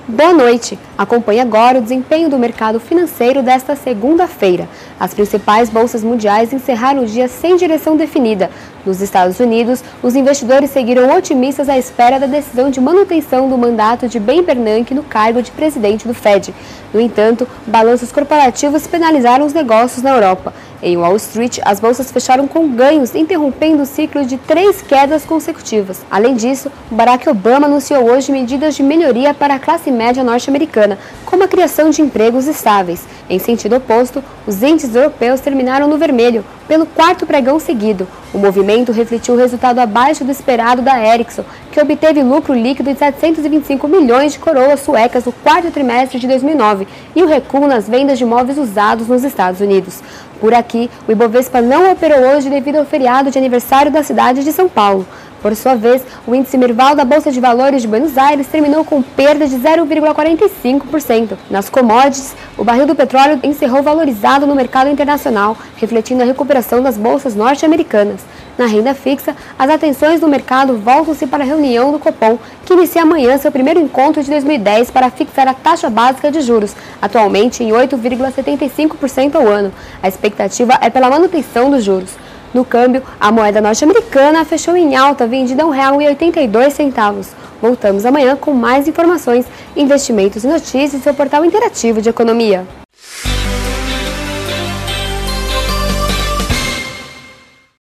Boa noite! Acompanhe agora o desempenho do mercado financeiro desta segunda-feira. As principais bolsas mundiais encerraram o dia sem direção definida. Nos Estados Unidos, os investidores seguiram otimistas à espera da decisão de manutenção do mandato de Ben Bernanke no cargo de presidente do Fed. No entanto, balanços corporativos penalizaram os negócios na Europa. Em Wall Street, as bolsas fecharam com ganhos, interrompendo o ciclo de 3 quedas consecutivas. Além disso, Barack Obama anunciou hoje medidas de melhoria para a classe média norte-americana, como a criação de empregos estáveis. Em sentido oposto, os índices europeus terminaram no vermelho, pelo 4º pregão seguido. O movimento refletiu o resultado abaixo do esperado da Ericsson, que obteve lucro líquido de 725 milhões de coroas suecas no 4º trimestre de 2009 e o recuo nas vendas de móveis usados nos Estados Unidos. Por aqui, o Ibovespa não operou hoje devido ao feriado de aniversário da cidade de São Paulo. Por sua vez, o índice Merval da Bolsa de Valores de Buenos Aires terminou com perda de 0,45%. Nas commodities, o barril do petróleo encerrou valorizado no mercado internacional, refletindo a recuperação das bolsas norte-americanas. Na renda fixa, as atenções do mercado voltam-se para a reunião do Copom, que inicia amanhã seu primeiro encontro de 2010 para fixar a taxa básica de juros, atualmente em 8,75% ao ano. A expectativa é pela manutenção dos juros. No câmbio, a moeda norte-americana fechou em alta, vendida a R$ 1,82. Voltamos amanhã com mais informações, investimentos e notícias do seu portal interativo de economia.